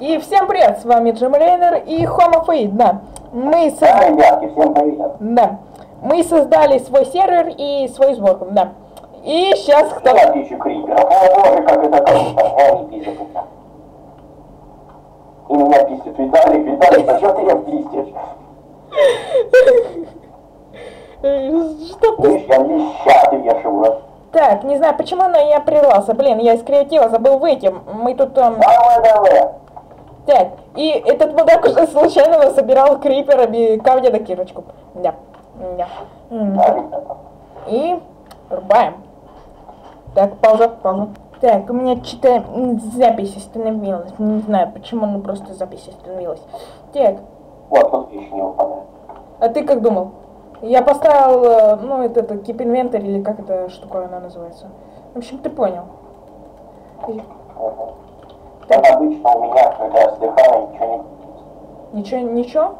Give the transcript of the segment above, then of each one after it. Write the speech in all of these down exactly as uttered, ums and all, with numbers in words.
И всем привет, с вами Джим Рейнер и Homofaid, да. Мы соз... Да, ребятки, всем привет. Да. Мы создали свой сервер и свою сборку, да. И сейчас кто... Я тысячу криперов. О боже, как это круто. Они пиздят меня. И меня пиздит Виталик. Виталик, а что ты меня пиздишь? Что ты... Видишь, я леща ты вешаю. Так, не знаю почему, но я прервался. Блин, я из креатива забыл выйти. Мы тут... Эм... Давай, давай. Так, и этот мудак уже случайно собирал криперами камня на кирочку. Да. Да. И рубаем. Так, пауза, пауза. Так, у меня что-то запись остановилась. Не знаю почему, но просто запись остановилась. Так. Вот, тут еще не выпадает. А ты как думал? Я поставил, ну, это, это Keep Inventory, или как эта штуковина называется. В общем, ты понял. Угу. Так обычно у меня, когда я вздыхаю, ничего не... Ничего, ничего?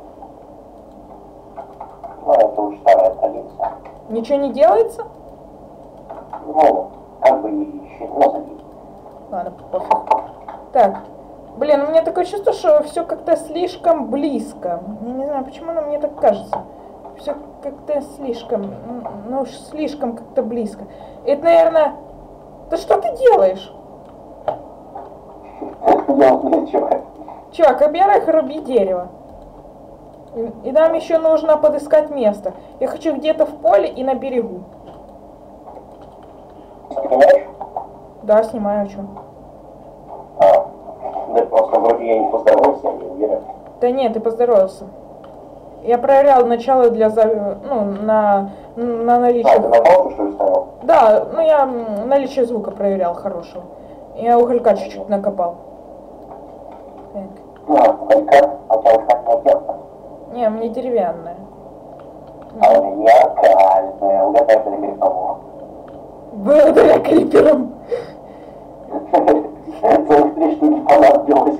Ну, это уж старая традиция. Ничего не делается? Ну, как бы еще не забить. Ладно, пофиг. Так. Блин, у меня такое чувство, что все как-то слишком близко. Я не знаю, почему, но мне так кажется. Все как-то слишком, ну уж слишком как-то близко. Это, наверное... Да что ты делаешь? Делать нечего. Чувак, во-первых, руби дерево. И, и нам еще нужно подыскать место. Я хочу где-то в поле и на берегу. Снимаешь? Да, снимаю, что. А, да просто вроде я не поздоровался, я не уверен. Да нет, ты поздоровался. Я проверял начало для за... ну, на, на наличие... А, ты на паузу, что ли, ставил? Да, ну я наличие звука проверял хорошего. Я уголька чуть-чуть накопал. Так. А, уголька, а у тебя уж как Не, мне деревянная. А у меня кальная, угадай, это не кого. Благодаря криперам. Целых три штуки понадобилось.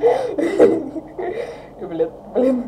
Блин, блин.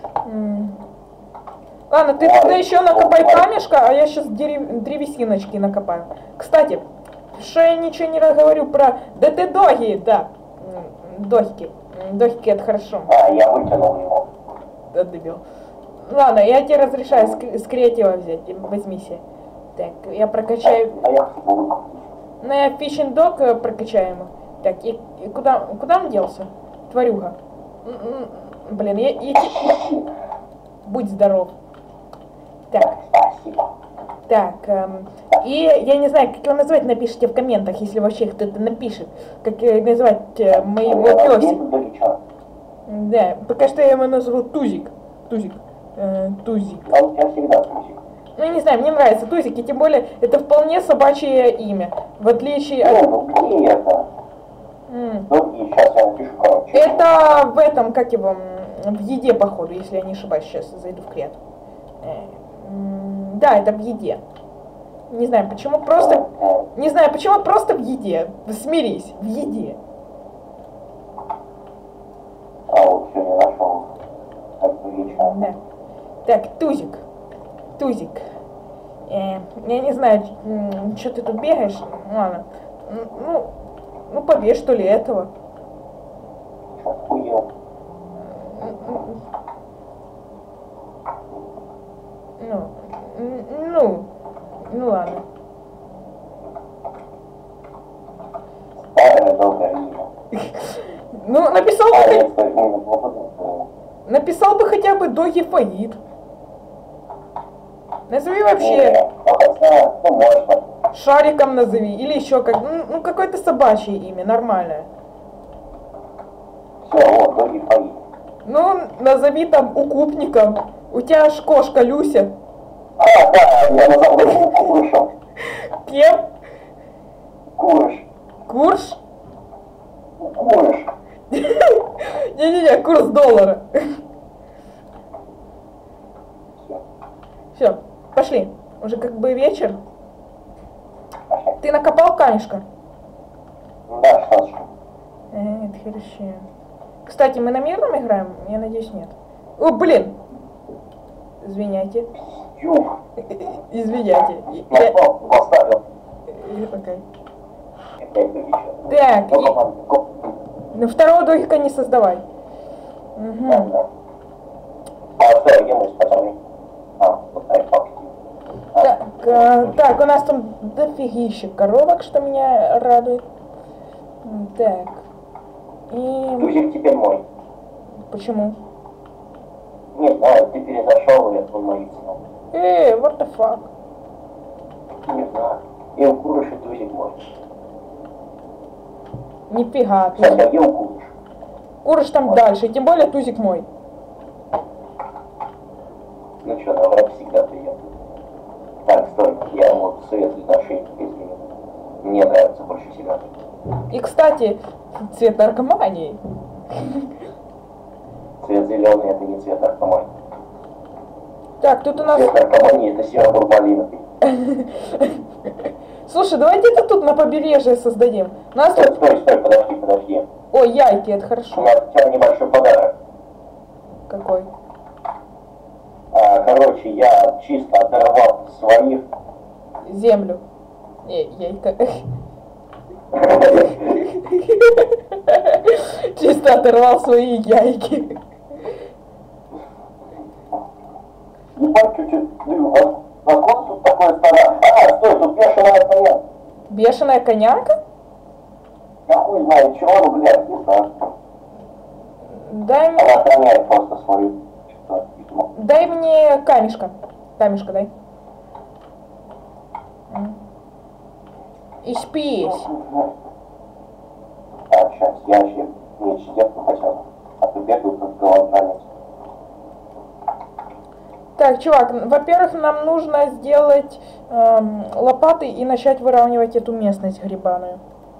Ладно, ты тогда еще накопай камешка, а я сейчас дерев... древесиночки накопаю. Кстати, что я ничего не говорю про... Да ты доги, да. Дохики. Дохики это хорошо. А, я вытянул его. Да, дебил. Ладно, я тебе разрешаю с, с креатива взять. Возьми себе. Так, я прокачаю... А я буду. Ну, я фишинг дог прокачаю ему. Так, и, и куда, куда он делся? Тварюга. Блин, я... я... Будь здоров. Так. Спасибо. Так, эм, и я не знаю, как его назвать, напишите в комментах, если вообще кто-то напишет, как назвать э, моего пёсика. Да, пока что я его назову Тузик. Тузик. Э, Тузик. А у тебя всегда Тузик. Ну, я не знаю, мне нравится Тузик, и тем более это вполне собачье имя, в отличие от... Ну, где это? Mm. Ну, и сейчас я напишу, короче. Это в этом, как его, в еде, походу, если я не ошибаюсь, сейчас зайду в крет. Да, это в еде. Не знаю почему, просто... Не знаю почему, просто в еде. Смирись, в еде. А вот все не нашел. Так, вечером. Да. Так, Тузик. Тузик. Э, я не знаю, что ты тут бегаешь. Ладно. Ну, ну побей, что ли, этого. Что, хуел? Ну, ну, ну ладно. Старое доброе имя. Ну, написал бы, Старое, хоть... что имя плохо. написал бы хотя бы Доги Фаид. Назови вообще. Ну, можно. Шариком назови. Или еще как. Ну, ну какое-то собачье имя, нормальное. Все, вот, Доги Фаид. Ну, назови там укупником. У тебя аж кошка Люся. А, да, я назвал его Курышем. Кем? Курыш. Курш? Курыш. Не-не-не, курс доллара. Все. Все, пошли. Уже как бы вечер. Пошли. Ты накопал камешка? Да, что ж. Э, это хорошо. Кстати, мы на мирном играем? Я надеюсь, нет. О, блин! Извиняйте. Юх. Извиняйте. Я Я... поставил. Окей. Опять бы еще. Так, Ну, и... команда. Ну, второго дохика не создавай. Угу. Да, да. А что я ем, пацаны? А, вот так, папки. Так, э, так, у нас там дофигища коробок, что меня радует. М, Так. И... Тузик теперь мой. Почему? Не знаю, ты перезашел, я твой моих снял. Эй, what the fuck? Не знаю. И у Курыши тузик мой. Нифига, Сейчас я тузик. ем Курыш. Курыш там дальше, и тем более тузик мой. Ну что, наврать всегда приятно. Так, стой, я ему цвет для нашей песни. Мне нравится больше всего. И, кстати, цвет наркомании. Цвет зеленый это не цвет наркомании. Так, тут у нас... Цвет наркомании это серо-бурмалиновый. Слушай, давайте это тут на побережье создадим. У нас Стой, тут... стой, стой, подожди, подожди. Ой, яйки, это У хорошо. меня для тебя небольшой подарок. Какой? А, короче, я чисто оторвал своих. Землю. Не, яйка. Чисто оторвал свои яйки. Ебать, чуть-чуть, блин, а откуда тут такое стало? А, стой, тут бешеная коня. Бешеная коняка? Я хуй знаю, чего, ну, блядь, не знаю. Дай мне... Она охраняет просто свою, что-то, видимо. Дай мне камешка. Камешка дай. М. И спись. Так, сейчас, я еще меч держу хотя бы. А то бегаю, как голодранец. Так, чувак, во-первых, нам нужно сделать эм, лопаты и начать выравнивать эту местность грибаную.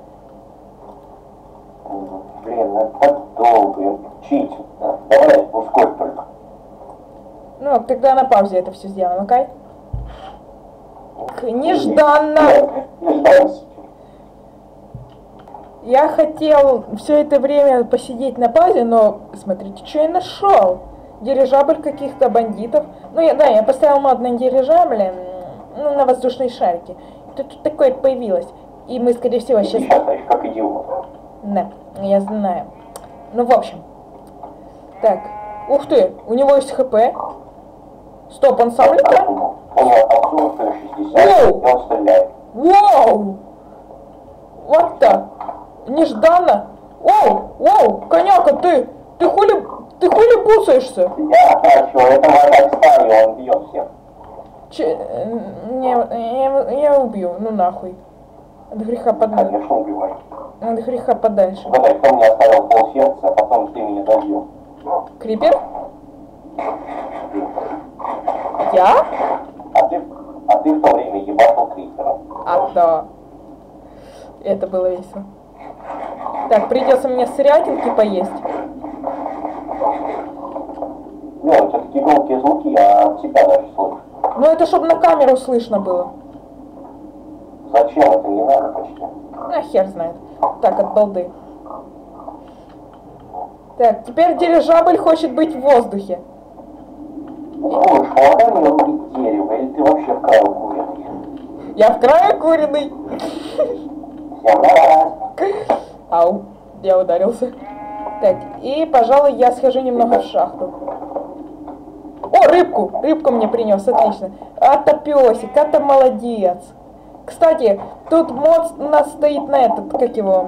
Блин, ну это долго, чить. Да. Давай ускорь только. Ну, тогда на паузе это все сделаем, окей? Нежданно! Нежданно. Я хотел все это время посидеть на паузе, но смотрите, что я нашел. Дирижабль каких-то бандитов. Ну, я, да, я поставил мод на дирижабль, ну, на воздушные шарики. Тут, тут такое появилось. И мы, скорее всего, Ты сейчас... сейчас стоишь как идиот. Да, я знаю. Ну, в общем. Так, ух ты, у него есть хп. Стоп, он сам летает? У него там сорок шестьдесят, и он стреляет. Воу! Вот так. Нежданно. Воу, воу, коняка, ты, ты хули, ты хули буцаешься? Я хочу, это враг стаи, он бьет всех. Че, не, я, я убью, ну нахуй. От греха подальше. Конечно, убивай. От греха подальше. Угадай, кто мне оставил полсердца, а потом ты меня добил. Крипер? Я? А ты, а ты в то время ебашил крипера. А да. Это было весело. Так, придется мне сырятинки поесть. Не, у тебя такие громкие звуки, а от тебя даже слышу. Ну это чтобы на камеру слышно было. Зачем? Это не надо почти. А хер знает. Так, от балды. Так, теперь дирижабль хочет быть в воздухе. Ой, хватай мне рубить дерево, или ты вообще в краю куриный? Я в крае куриный. Всем раз. Ау, я ударился. Так, и, пожалуй, я схожу немного в шахту. О, рыбку! Рыбку мне принес, отлично. Это песик, это молодец. Кстати, тут мод у нас стоит на этот, как его,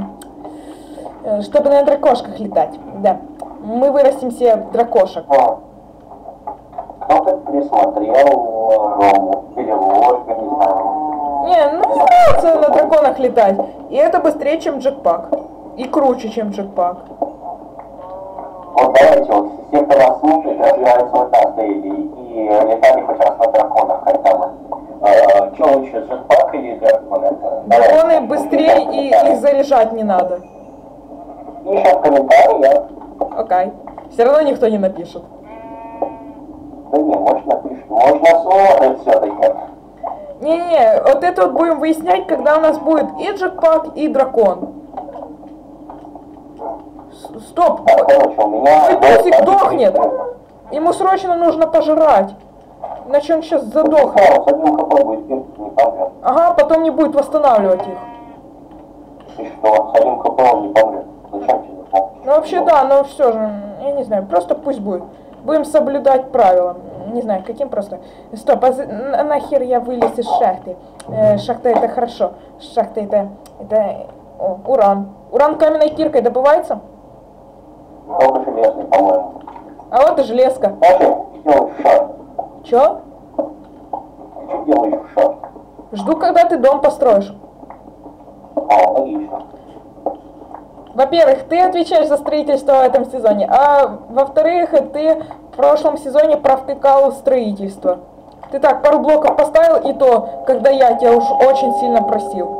чтобы на дракошках летать. Да, мы вырастим себе дракошек. Кто-то присмотрел Рому или ложка, не знаю. Не, ну мне нравится на драконах летать. И это быстрее, чем джекпак. И круче, чем джекпак. Вот давайте вот все, кто нас слушает, разбираются вот так стояли и летали хоть раз на драконах, хотя бы. Э, что лучше, джетпак или дракон? Это? Драконы быстрее и их заряжать не надо. Пиши в комментариях. Окей. Все равно никто не напишет. Да не, может напишет, можно смотреть все-таки. Не-не, вот это вот будем выяснять, когда у нас будет и джекпак, и дракон. С- Стоп! Так, короче, у меня... Ой, песик дохнет! Ему срочно нужно пожрать. Иначе он сейчас задохнет. С одним хп будет пинг, не помрет. Ага, потом не будет восстанавливать их. И что, с одним хп он не помрет. Зачем тебе помощь? Ну вообще да, но все же. я не знаю, просто пусть будет. Будем соблюдать правила. Не знаю, каким просто. Стоп, а на нахер я вылез из шахты? Э, шахта это хорошо. Шахта это... это... О, уран. Уран каменной киркой добывается? Только железный, по-моему. А вот и железка. Знаешь, делаешь в шахте? Чё? Что делаешь в шахте? Жду, когда ты дом построишь. А, логично. Во-первых, ты отвечаешь за строительство в этом сезоне, а во-вторых, ты в прошлом сезоне провтыкал строительство. Ты так пару блоков поставил, и то, когда я тебя уж очень сильно просил.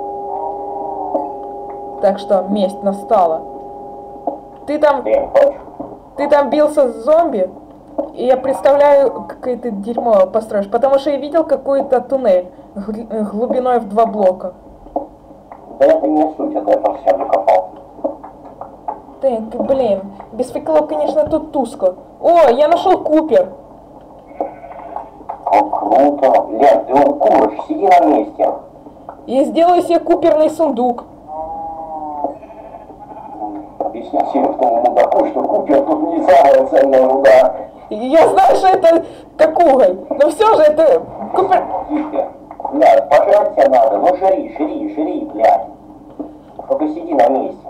Так что месть настала. Ты там, Ты не хочешь? ты там бился с зомби, и я представляю, какое ты дерьмо построишь, потому что я видел какой-то туннель глубиной в два блока. Да это не суть, это я совсем не копал. Так, блин, без факелов, конечно, тут тускло. О, я нашел Купер. Как круто. Лен, ты он курочь, сиди на месте. Я сделаю себе куперный сундук. Объясни себе в том мудаку, что Купер тут не самая ценная руда. Я знаю, что это как уголь, но все же это Купер... Тихо. Блядь, пожрать тебе надо. Ну жри, жри, жри, блядь. Только сиди на месте.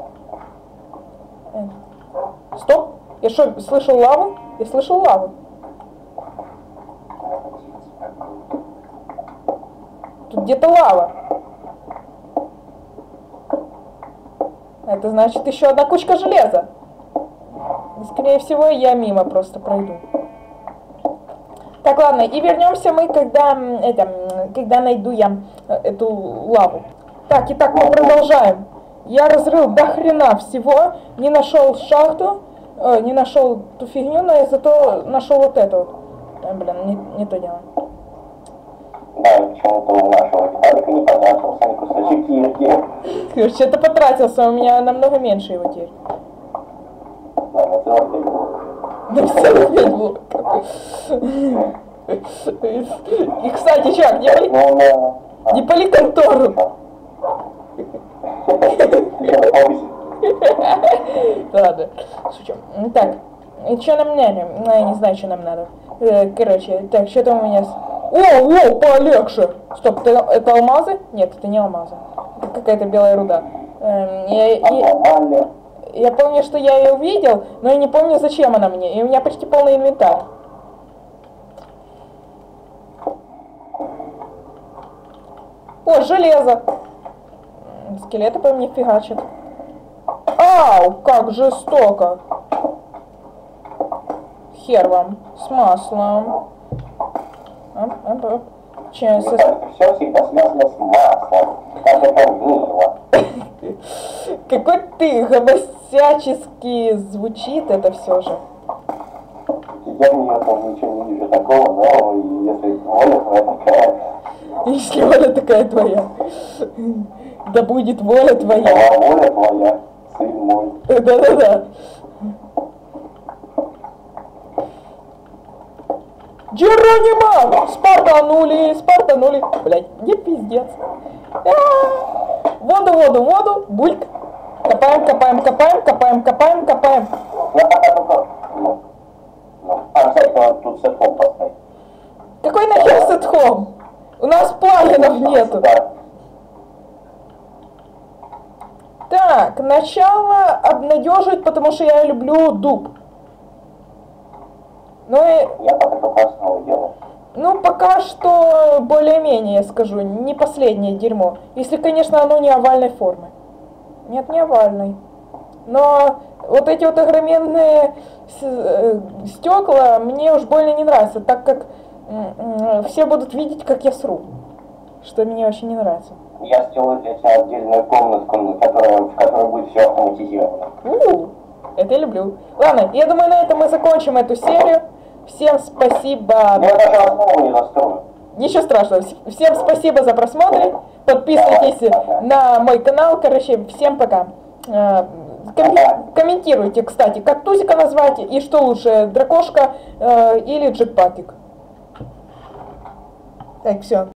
Стоп, я что, слышал лаву? Я слышал лаву. Тут где-то лава. Это значит еще одна кучка железа. И, скорее всего, я мимо просто пройду. Так, ладно, и вернемся мы, когда, это, когда найду я эту лаву. Так, итак, мы продолжаем. Я разрыл до хрена всего, не нашел шахту, э, не нашел ту фигню, но я зато нашел вот эту вот. А, блин, не, не то дело. Да, и почему-то у нашего Виталика не потратился ни кусочек кирки. Короче, это потратился, у меня намного меньше его теперь. Да, на целых пять блоков. На целых пять блоков. И, кстати, чувак, не пали, Ну, да. не пали контору. Ладно, шучу. Так, и что нам надо? Ну, я не знаю, что нам надо. Э, Короче, так, что там у меня... О, о, полегче! Стоп, это, это алмазы? Нет, это не алмазы. Это какая-то белая руда. Эм, я, я, я помню, что я ее увидел, но я не помню, зачем она мне. И у меня почти полный инвентарь. О, железо! Скелеты по мне фигачат. Ау, как жестоко. Хер вам. С маслом. Оп, оп, оп. Че, со... Все всегда связано с маслом. Как это мило. Какой ты гомосяческий звучит это все же. Я в нее там ничего не вижу такого, но если воля твоя такая... Если воля такая твоя. Да будет воля твоя. Да, воля твоя, сын мой. Да-да-да. Джеронимо! Спартанули, спартанули. Блять, не пиздец. А-а-а. Воду, воду, воду, бульк. Копаем, копаем, копаем, копаем, копаем, копаем. Ну, пока только... Ну, ну. А, кстати, надо тут сетхом поставить. Какой нахер сетхом? У нас плагинов нету. Да. Так, начало обнадеживает, потому что я люблю дуб. Ну и... Я пока только основу делаю. Ну, пока что более-менее, я скажу, не последнее дерьмо. Если, конечно, оно не овальной формы. Нет, не овальной. Но вот эти вот огроменные стекла мне уж больно не нравятся, так как все будут видеть, как я сру. Что мне очень не нравится. Я сделаю для тебя отдельную комнатку, которая, в которой будет все автоматизировано. У-у-у, это я люблю. Ладно, я думаю, на этом мы закончим эту серию. Всем спасибо. Я даже основу не застрою. Ничего страшного. Всем спасибо за просмотр. Подписывайтесь на мой канал. Короче, всем пока. Ком- комментируйте, кстати, как Тузика назвать и что лучше, дракошка э, или джекпакик. Так, все.